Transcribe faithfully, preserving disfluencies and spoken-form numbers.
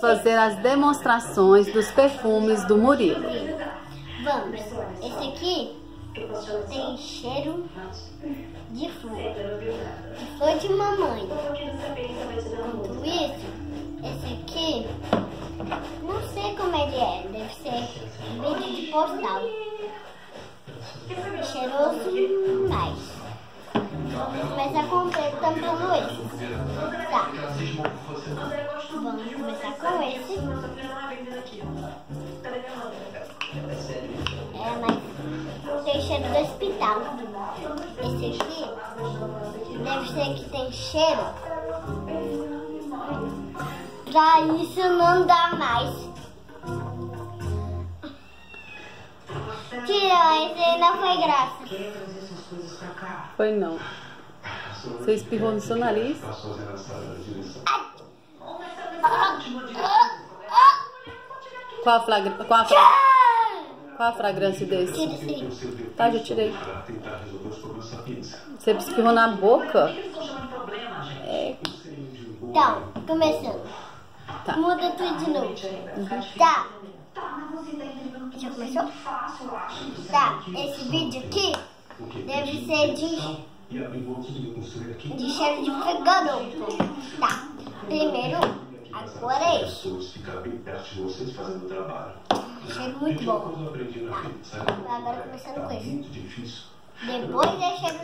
fazer as demonstrações dos perfumes do Murilo. Vamos. Esse aqui tem cheiro de flor. De flor de mamãe. Enquanto isso, esse aqui, não sei como ele é. Deve ser vídeo de postal. Cheiroso mais. Vamos começar com o preto tampando esse. Tá. Vamos começar com esse. É, mas tem cheiro do hospital. Esse aqui deve ser que tem cheiro. Pra isso não dá mais. Tira, esse aí não foi graça. Foi não. Você espirrou no seu nariz? Qual a, flagra... Qual a, fra... Qual a fragrância desse? Tira sim. Tá, já tirei. Você espirrou na boca? É. Então, começando. Tá. Muda tudo de novo. Uhum. Tá. Já começou? Tá. Esse vídeo aqui deve ser de, de cheiro de fedorento. Tá. Primeiro, agora é esse. Cheiro muito bom. Tá. Agora começando com esse. Depois é cheiro